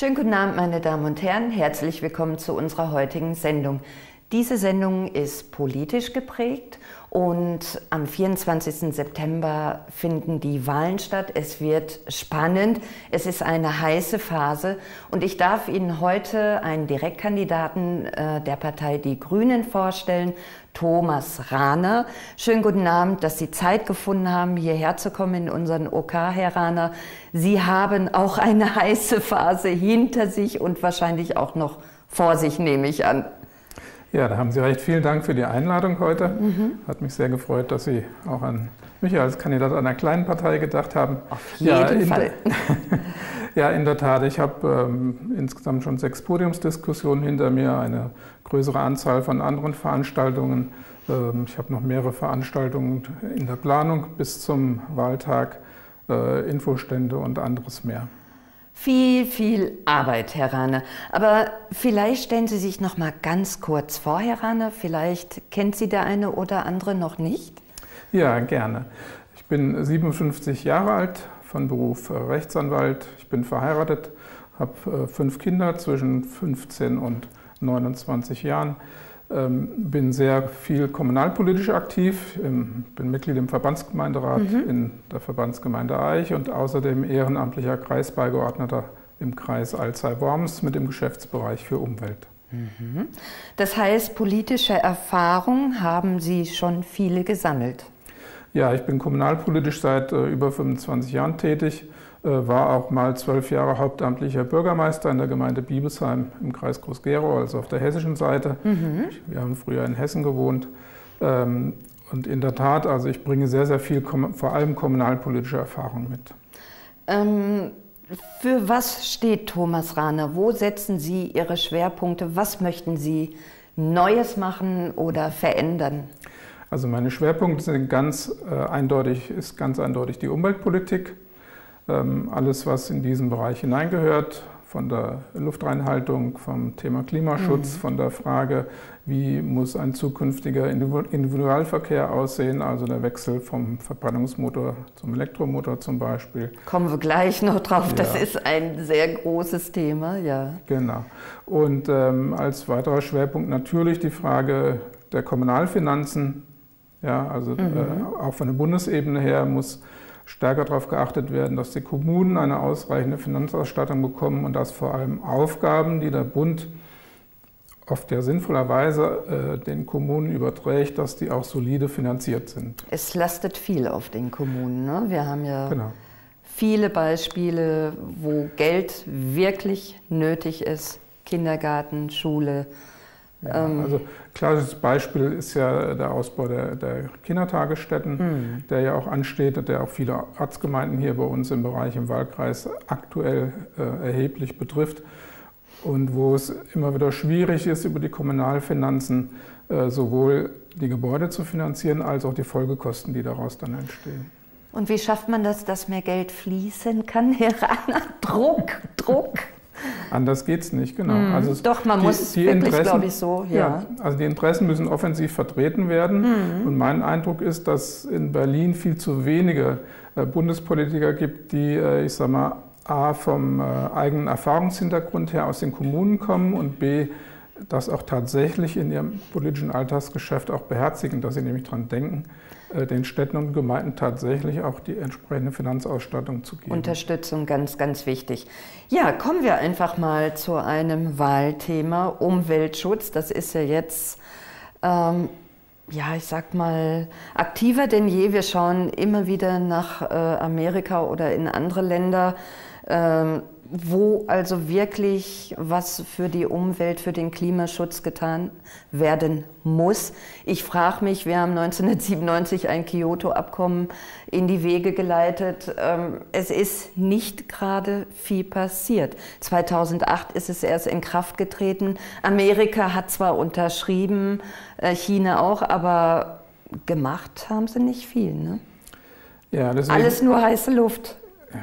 Schönen guten Abend, meine Damen und Herren. Herzlich willkommen zu unserer heutigen Sendung. Diese Sendung ist politisch geprägt und am 24. September finden die Wahlen statt. Es wird spannend, es ist eine heiße Phase und ich darf Ihnen heute einen Direktkandidaten der Partei Die Grünen vorstellen, Thomas Rahner. Schönen guten Abend, dass Sie Zeit gefunden haben, hierher zu kommen in unseren OK, Herr Rahner. Sie haben auch eine heiße Phase hinter sich und wahrscheinlich auch noch vor sich, nehme ich an. Ja, da haben Sie recht. Vielen Dank für die Einladung heute. Hat mich sehr gefreut, dass Sie auch an mich als Kandidat einer kleinen Partei gedacht haben. Auf jeden Fall. Ja, in der Tat. Ich habe insgesamt schon 6 Podiumsdiskussionen hinter mir, eine größere Anzahl von anderen Veranstaltungen. Ich habe noch mehrere Veranstaltungen in der Planung bis zum Wahltag, Infostände und anderes mehr. Viel Arbeit, Herr Rahner. Aber vielleicht stellen Sie sich noch mal ganz kurz vor, Herr Rahner. Vielleicht kennt Sie der eine oder andere noch nicht. Ja, gerne. Ich bin 57 Jahre alt, von Beruf Rechtsanwalt. Ich bin verheiratet, habe 5 Kinder zwischen 15 und 29 Jahren. Bin sehr viel kommunalpolitisch aktiv, bin Mitglied im Verbandsgemeinderat in der Verbandsgemeinde Aich und außerdem ehrenamtlicher Kreisbeigeordneter im Kreis Alzey-Worms mit dem Geschäftsbereich für Umwelt. Das heißt, politische Erfahrung haben Sie schon viele gesammelt? Ja, ich bin kommunalpolitisch seit über 25 Jahren tätig, war auch mal 12 Jahre hauptamtlicher Bürgermeister in der Gemeinde Biebesheim im Kreis Groß-Gerau, also auf der hessischen Seite. Wir haben früher in Hessen gewohnt. Und in der Tat, also ich bringe sehr viel, vor allem kommunalpolitische Erfahrung mit. Für was steht Thomas Rahner? Wo setzen Sie Ihre Schwerpunkte? Was möchten Sie Neues machen oder verändern? Also meine Schwerpunkte sind ganz eindeutig die Umweltpolitik. Alles, was in diesen Bereich hineingehört, von der Luftreinhaltung, vom Thema Klimaschutz, von der Frage, wie muss ein zukünftiger Individualverkehr aussehen, also der Wechsel vom Verbrennungsmotor zum Elektromotor zum Beispiel. Kommen wir gleich noch drauf, Ja. Das ist ein sehr großes Thema, ja. Genau. Und als weiterer Schwerpunkt natürlich die Frage der Kommunalfinanzen. Ja, also auch von der Bundesebene her muss stärker darauf geachtet werden, dass die Kommunen eine ausreichende Finanzausstattung bekommen und dass vor allem Aufgaben, die der Bund oft ja sinnvollerweise den Kommunen überträgt, dass die auch solide finanziert sind. Es lastet viel auf den Kommunen, ne? Wir haben ja viele Beispiele, wo Geld wirklich nötig ist. Kindergarten, Schule. Ja, also klassisches Beispiel ist ja der Ausbau der Kindertagesstätten, der ja auch ansteht und der auch viele Ortsgemeinden hier bei uns im Bereich im Wahlkreis aktuell erheblich betrifft und wo es immer wieder schwierig ist, über die Kommunalfinanzen sowohl die Gebäude zu finanzieren, als auch die Folgekosten, die daraus dann entstehen. Und wie schafft man das, dass mehr Geld fließen kann, Herr Rahner? Druck. Anders geht es nicht, genau. Also doch, man muss wirklich, glaube ich, so. Ja. Also die Interessen müssen offensiv vertreten werden. Und mein Eindruck ist, dass in Berlin viel zu wenige Bundespolitiker gibt, die, ich sag mal, A, vom eigenen Erfahrungshintergrund her aus den Kommunen kommen und B, das auch tatsächlich in ihrem politischen Alltagsgeschäft auch beherzigen, dass sie nämlich daran denken, den Städten und Gemeinden tatsächlich auch die entsprechende Finanzausstattung zu geben. Unterstützung, ganz wichtig. Ja, kommen wir einfach mal zu einem Wahlthema, Umweltschutz. Das ist ja jetzt, ja, ich sag mal, aktiver denn je. Wir schauen immer wieder nach Amerika oder in andere Länder, wo also wirklich was für die Umwelt, für den Klimaschutz getan werden muss. Ich frage mich, wir haben 1997 ein Kyoto-Abkommen in die Wege geleitet. Es ist nicht gerade viel passiert. 2008 ist es erst in Kraft getreten. Amerika hat zwar unterschrieben, China auch, aber gemacht haben sie nicht viel, ne? Ja, deswegen, alles nur heiße Luft.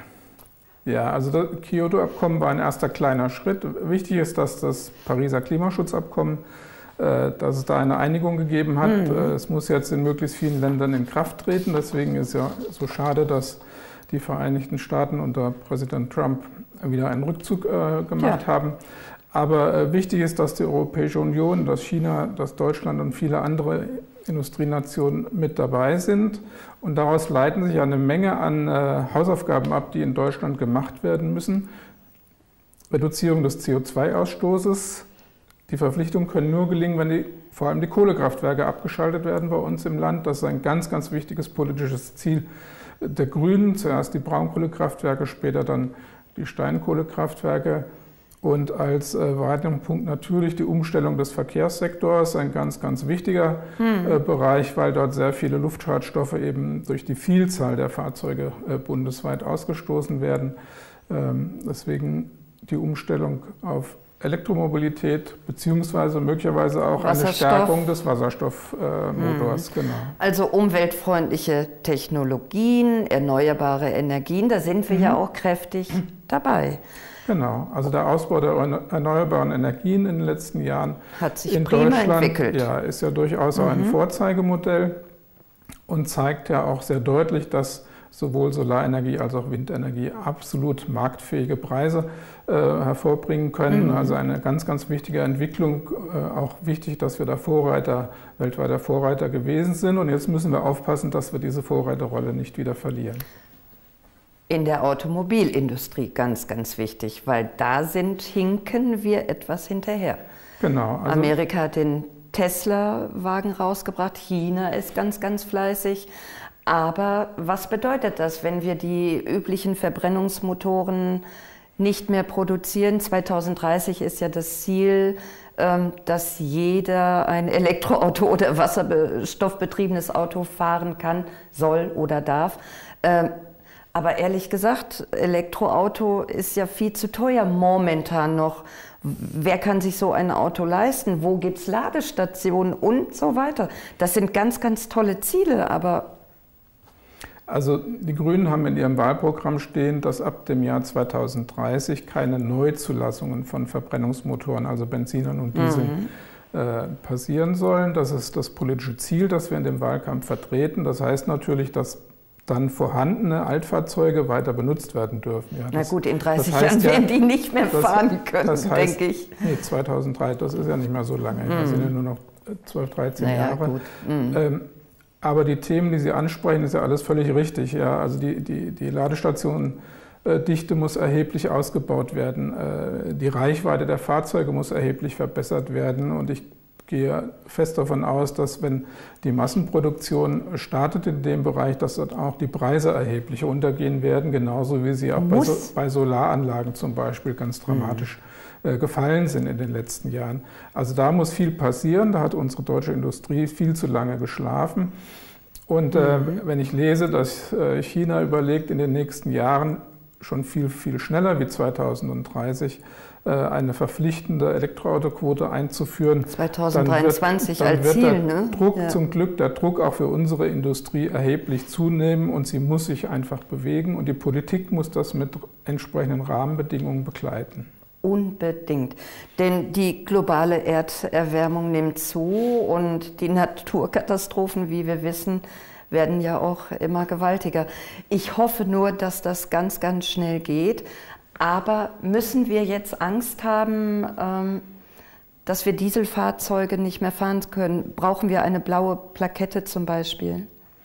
Ja, also das Kyoto-Abkommen war ein erster kleiner Schritt. Wichtig ist, dass das Pariser Klimaschutzabkommen, dass es da eine Einigung gegeben hat. Es muss jetzt in möglichst vielen Ländern in Kraft treten. Deswegen ist ja so schade, dass die Vereinigten Staaten unter Präsident Trump wieder einen Rückzug gemacht haben. Aber wichtig ist, dass die Europäische Union, dass China, dass Deutschland und viele andere Industrienationen mit dabei sind. Und daraus leiten sich eine Menge an Hausaufgaben ab, die in Deutschland gemacht werden müssen. Reduzierung des CO2-Ausstoßes. Die Verpflichtungen können nur gelingen, wenn vor allem die Kohlekraftwerke abgeschaltet werden bei uns im Land. Das ist ein ganz, ganz wichtiges politisches Ziel der Grünen. Zuerst die Braunkohlekraftwerke, später dann die Steinkohlekraftwerke. Und als weiteren Punkt natürlich die Umstellung des Verkehrssektors, ein ganz, ganz wichtiger Bereich, weil dort sehr viele Luftschadstoffe eben durch die Vielzahl der Fahrzeuge bundesweit ausgestoßen werden. Deswegen die Umstellung auf Elektromobilität beziehungsweise möglicherweise auch eine Stärkung des Wasserstoffmotors. Genau. Also umweltfreundliche Technologien, erneuerbare Energien, da sind wir ja auch kräftig dabei. Genau, also der Ausbau der erneuerbaren Energien in den letzten Jahren hat sich in prima Deutschland entwickelt. Ja, ist ja durchaus auch ein Vorzeigemodell und zeigt ja auch sehr deutlich, dass sowohl Solarenergie als auch Windenergie absolut marktfähige Preise hervorbringen können. Also eine ganz, ganz wichtige Entwicklung, auch wichtig, dass wir da weltweiter Vorreiter gewesen sind. Und jetzt müssen wir aufpassen, dass wir diese Vorreiterrolle nicht wieder verlieren. In der Automobilindustrie ganz, ganz wichtig, weil da hinken wir etwas hinterher. Genau. Also Amerika hat den Tesla-Wagen rausgebracht, China ist ganz, ganz fleißig. Aber was bedeutet das, wenn wir die üblichen Verbrennungsmotoren nicht mehr produzieren? 2030 ist ja das Ziel, dass jeder ein Elektroauto oder wasserstoffbetriebenes Auto fahren kann, soll oder darf. Aber ehrlich gesagt, Elektroauto ist ja viel zu teuer momentan noch. Wer kann sich so ein Auto leisten? Wo gibt es Ladestationen und so weiter? Das sind ganz, ganz tolle Ziele, aber... Also die Grünen haben in ihrem Wahlprogramm stehen, dass ab dem Jahr 2030 keine Neuzulassungen von Verbrennungsmotoren, also Benzinern und Dieseln, passieren sollen. Das ist das politische Ziel, das wir in dem Wahlkampf vertreten. Das heißt natürlich, dass dann vorhandene Altfahrzeuge weiter benutzt werden dürfen. Ja, na gut, in 30 Jahren werden die nicht mehr fahren können, denke ich. Nee, 2003, das ist ja nicht mehr so lange. Das sind ja nur noch 12, 13 Jahre. Gut. Aber die Themen, die Sie ansprechen, ist ja alles völlig richtig. Ja, also die Ladestationendichte muss erheblich ausgebaut werden. Die Reichweite der Fahrzeuge muss erheblich verbessert werden. Und ich gehe fest davon aus, dass wenn die Massenproduktion startet in dem Bereich, dass dort auch die Preise erheblich runtergehen werden, genauso wie sie auch bei Solaranlagen zum Beispiel ganz dramatisch gefallen sind in den letzten Jahren. Also da muss viel passieren, da hat unsere deutsche Industrie viel zu lange geschlafen. Und wenn ich lese, dass China überlegt, in den nächsten Jahren schon viel, viel schneller wie 2030 eine verpflichtende Elektroautoquote einzuführen. 2023 als Ziel, ne? Druck, zum Glück, der Druck auch für unsere Industrie erheblich zunehmen und sie muss sich einfach bewegen und die Politik muss das mit entsprechenden Rahmenbedingungen begleiten. Unbedingt, denn die globale Erderwärmung nimmt zu und die Naturkatastrophen, wie wir wissen, werden ja auch immer gewaltiger. Ich hoffe nur, dass das ganz, ganz schnell geht. Aber müssen wir jetzt Angst haben, dass wir Dieselfahrzeuge nicht mehr fahren können? Brauchen wir eine blaue Plakette zum Beispiel?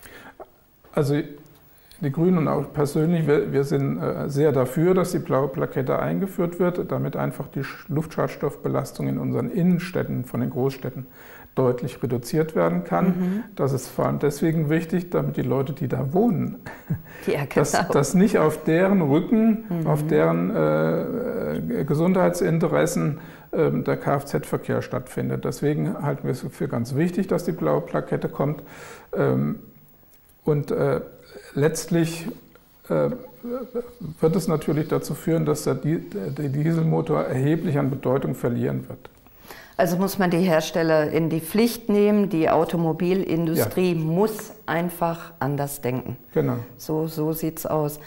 Also die Grünen und auch persönlich, wir sind sehr dafür, dass die blaue Plakette eingeführt wird, damit einfach die Luftschadstoffbelastung in unseren Innenstädten, von den Großstädten, deutlich reduziert werden kann. Das ist vor allem deswegen wichtig, damit die Leute, die da wohnen, dass nicht auf deren Rücken, auf deren Gesundheitsinteressen der Kfz-Verkehr stattfindet. Deswegen halten wir es für ganz wichtig, dass die blaue Plakette kommt. Und letztlich wird es natürlich dazu führen, dass der Dieselmotor erheblich an Bedeutung verlieren wird. Also muss man die Hersteller in die Pflicht nehmen, die Automobilindustrie muss einfach anders denken. Genau. So sieht es aus.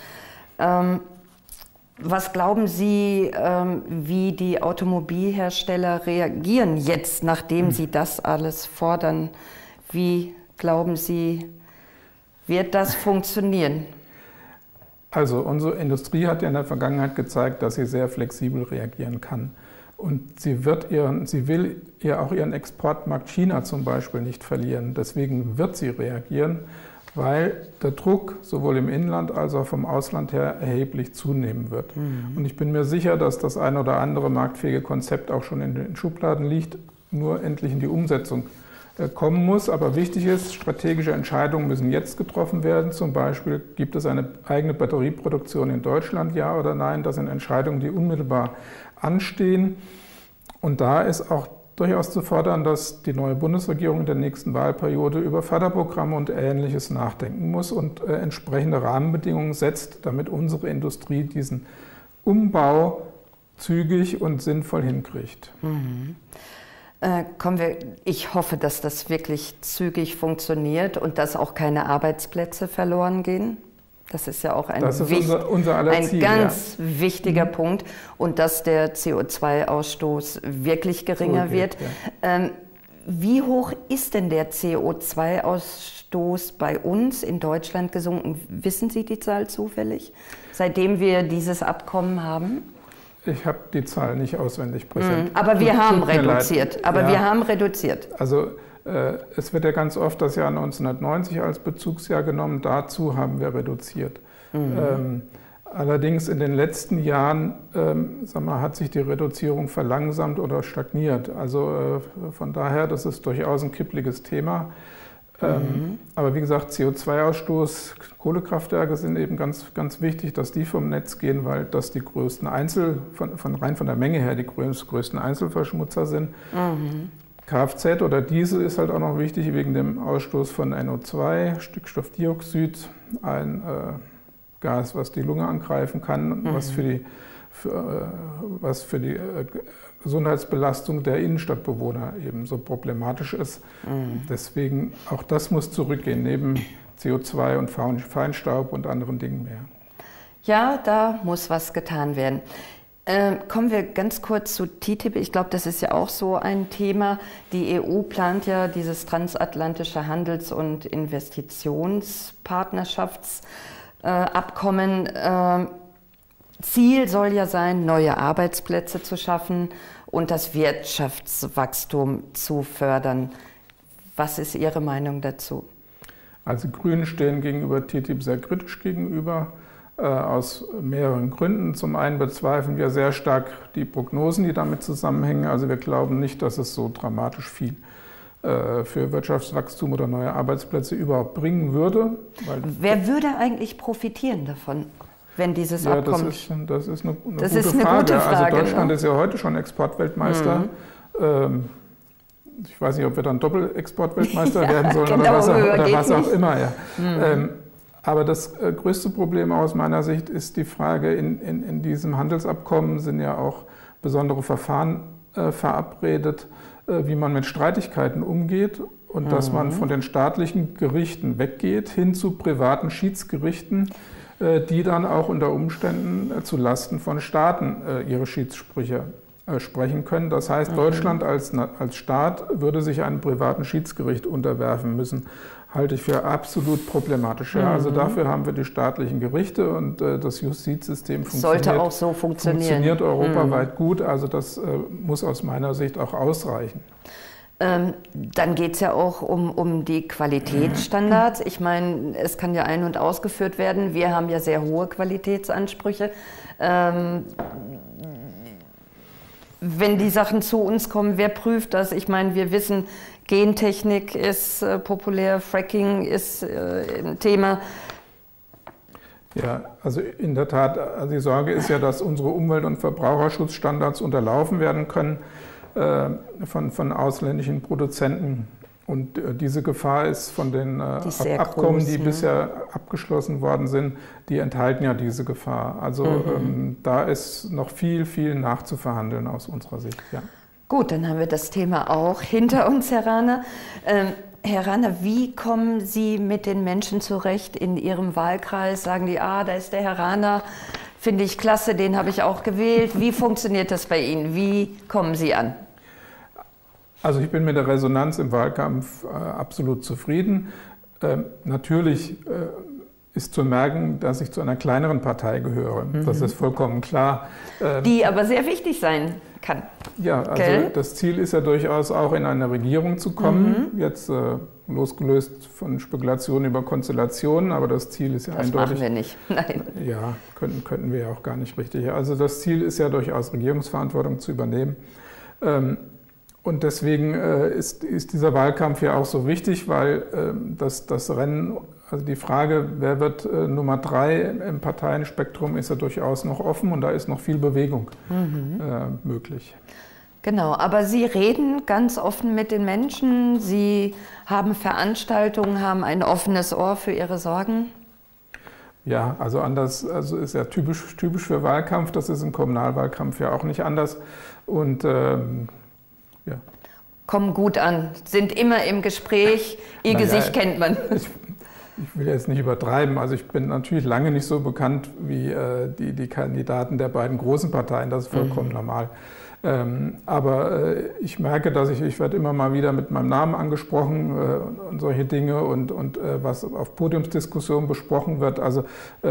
Was glauben Sie, wie die Automobilhersteller reagieren jetzt, nachdem sie das alles fordern? Wie glauben Sie, wird das funktionieren? Also unsere Industrie hat ja in der Vergangenheit gezeigt, dass sie sehr flexibel reagieren kann. Und sie will auch ihren Exportmarkt China zum Beispiel nicht verlieren. Deswegen wird sie reagieren, weil der Druck sowohl im Inland als auch vom Ausland her erheblich zunehmen wird. Und ich bin mir sicher, dass das ein oder andere marktfähige Konzept auch schon in den Schubladen liegt, nur endlich in die Umsetzung kommen muss. Aber wichtig ist, strategische Entscheidungen müssen jetzt getroffen werden. Zum Beispiel, gibt es eine eigene Batterieproduktion in Deutschland, ja oder nein? Das sind Entscheidungen, die unmittelbar anstehen. Und da ist auch durchaus zu fordern, dass die neue Bundesregierung in der nächsten Wahlperiode über Förderprogramme und Ähnliches nachdenken muss und entsprechende Rahmenbedingungen setzt, damit unsere Industrie diesen Umbau zügig und sinnvoll hinkriegt. Ich hoffe, dass das wirklich zügig funktioniert und dass auch keine Arbeitsplätze verloren gehen. Das ist ja auch ein ganz wichtiger Punkt. Und dass der CO2-Ausstoß wirklich geringer wird. Ja. Wie hoch ist denn der CO2-Ausstoß bei uns in Deutschland gesunken? Wissen Sie die Zahl zufällig, seitdem wir dieses Abkommen haben? Ich habe die Zahl nicht auswendig präsent. Aber wir haben reduziert. Wir haben reduziert. Also es wird ja ganz oft das Jahr 1990 als Bezugsjahr genommen. Dazu haben wir reduziert. Allerdings in den letzten Jahren hat sich die Reduzierung verlangsamt oder stagniert. Also von daher, das ist durchaus ein kippliges Thema. Aber wie gesagt, CO2-Ausstoß, Kohlekraftwerke sind eben ganz, ganz wichtig, dass die vom Netz gehen, weil das die größten rein von der Menge her die größten Einzelverschmutzer sind. Kfz oder Diesel ist halt auch noch wichtig wegen dem Ausstoß von NO2, Stickstoffdioxid, ein Gas, was die Lunge angreifen kann, was für die Gesundheitsbelastung der Innenstadtbewohner eben so problematisch ist. Deswegen auch das muss zurückgehen, neben CO2 und Feinstaub und anderen Dingen mehr. Ja, da muss was getan werden. Kommen wir ganz kurz zu TTIP. Ich glaube, das ist ja auch so ein Thema. Die EU plant ja dieses transatlantische Handels- und Investitionspartnerschaftsabkommen. Ziel soll ja sein, neue Arbeitsplätze zu schaffen und das Wirtschaftswachstum zu fördern. Was ist Ihre Meinung dazu? Also Grüne stehen gegenüber TTIP sehr kritisch gegenüber. Aus mehreren Gründen. Zum einen bezweifeln wir sehr stark die Prognosen, die damit zusammenhängen. Also wir glauben nicht, dass es so dramatisch viel für Wirtschaftswachstum oder neue Arbeitsplätze überhaupt bringen würde. Wer würde eigentlich profitieren davon, wenn dieses Abkommen... Das ist eine gute Frage. Also Deutschland ist ja heute schon Exportweltmeister. Ich weiß nicht, ob wir dann Doppelexportweltmeister werden sollen oder was auch immer. Ja. Aber das größte Problem aus meiner Sicht ist die Frage, in diesem Handelsabkommen sind ja auch besondere Verfahren verabredet, wie man mit Streitigkeiten umgeht und dass man von den staatlichen Gerichten weggeht hin zu privaten Schiedsgerichten, die dann auch unter Umständen zu Lasten von Staaten ihre Schiedssprüche sprechen können. Das heißt, Deutschland als Staat würde sich einem privaten Schiedsgericht unterwerfen müssen. Halte ich für absolut problematisch. Ja. Also dafür haben wir die staatlichen Gerichte und das Justizsystem sollte auch so funktioniert europaweit gut. Also das muss aus meiner Sicht auch ausreichen. Dann geht es ja auch um die Qualitätsstandards. Ich meine, es kann ja ein- und ausgeführt werden. Wir haben ja sehr hohe Qualitätsansprüche. Wenn die Sachen zu uns kommen, wer prüft das? Ich meine, wir wissen, Gentechnik ist populär, Fracking ist ein Thema. Ja, also in der Tat, die Sorge ist ja, dass unsere Umwelt- und Verbraucherschutzstandards unterlaufen werden können von ausländischen Produzenten. Und diese Gefahr ist von den Abkommen, die bisher abgeschlossen worden sind, die enthalten ja diese Gefahr. Also da ist noch viel, viel nachzuverhandeln aus unserer Sicht. Ja. Gut, dann haben wir das Thema auch hinter uns, Herr Rahner. Herr Rahner, wie kommen Sie mit den Menschen zurecht in Ihrem Wahlkreis? Sagen die, da ist der Herr Rahner, finde ich klasse, den habe ich auch gewählt. Wie funktioniert das bei Ihnen? Wie kommen Sie an? Also ich bin mit der Resonanz im Wahlkampf absolut zufrieden. Natürlich ist zu merken, dass ich zu einer kleineren Partei gehöre. Das ist vollkommen klar. Die aber sehr wichtig sein kann. Ja, also das Ziel ist ja durchaus auch in eine Regierung zu kommen, jetzt losgelöst von Spekulationen über Konstellationen, aber das Ziel ist ja das eindeutig. Das machen wir nicht, nein. Ja, könnten wir ja auch gar nicht richtig. Also das Ziel ist ja durchaus Regierungsverantwortung zu übernehmen. Und deswegen ist dieser Wahlkampf ja auch so wichtig, weil das Rennen, also die Frage, wer wird Nummer 3 im Parteienspektrum, ist ja durchaus noch offen und da ist noch viel Bewegung möglich. Genau, aber Sie reden ganz offen mit den Menschen, Sie haben Veranstaltungen, haben ein offenes Ohr für Ihre Sorgen? Ja, also ist ja typisch für Wahlkampf, das ist im Kommunalwahlkampf ja auch nicht anders. Und ja. Kommen gut an, sind immer im Gespräch, Ihr Gesicht kennt man. Ich will jetzt nicht übertreiben, also ich bin natürlich lange nicht so bekannt wie die Kandidaten der beiden großen Parteien, das ist vollkommen normal. Aber ich merke, dass ich werde immer mal wieder mit meinem Namen angesprochen und solche Dinge und was auf Podiumsdiskussionen besprochen wird, also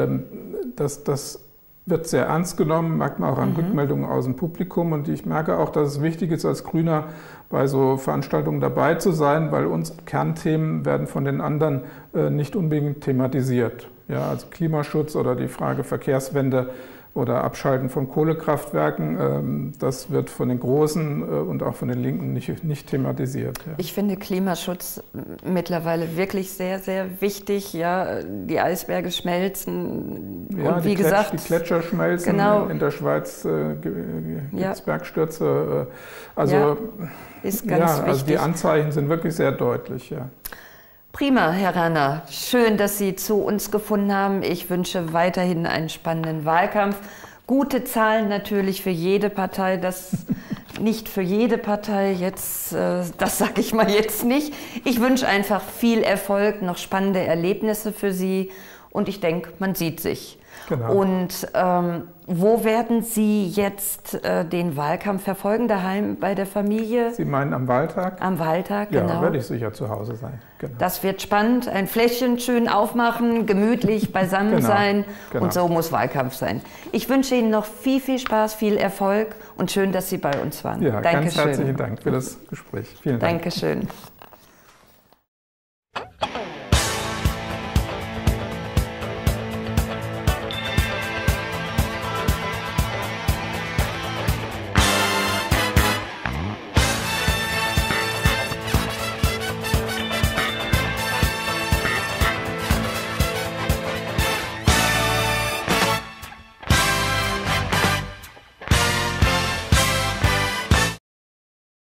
das wird sehr ernst genommen, merkt man auch an Rückmeldungen aus dem Publikum und ich merke auch, dass es wichtig ist, als Grüner bei so Veranstaltungen dabei zu sein, weil uns Kernthemen werden von den anderen nicht unbedingt thematisiert. Ja, also Klimaschutz oder die Frage Verkehrswende oder Abschalten von Kohlekraftwerken, das wird von den Großen und auch von den Linken nicht thematisiert. Ja. Ich finde Klimaschutz mittlerweile wirklich sehr, sehr wichtig. Ja, die Eisberge schmelzen ja, und wie gesagt, die Gletscher schmelzen, genau. In der Schweiz gibt es Bergstürze. Also, ist ganz wichtig. Also die Anzeichen sind wirklich sehr deutlich. Ja. Prima, Herr Ranner. Schön, dass Sie zu uns gefunden haben. Ich wünsche weiterhin einen spannenden Wahlkampf. Gute Zahlen natürlich für jede Partei. Das nicht für jede Partei jetzt, das sage ich mal jetzt nicht. Ich wünsche einfach viel Erfolg, noch spannende Erlebnisse für Sie. Und ich denke, man sieht sich. Genau. Und wo werden Sie jetzt den Wahlkampf verfolgen? Daheim bei der Familie? Sie meinen am Wahltag? Am Wahltag, ja, genau. Ja, werde ich sicher zu Hause sein. Genau. Das wird spannend. Ein Fläschchen schön aufmachen, gemütlich beisammen sein. Genau. Und so muss Wahlkampf sein. Ich wünsche Ihnen noch viel, viel Spaß, viel Erfolg und schön, dass Sie bei uns waren. Ja, ganz herzlichen Dank für das Gespräch. Vielen Dank. Dankeschön.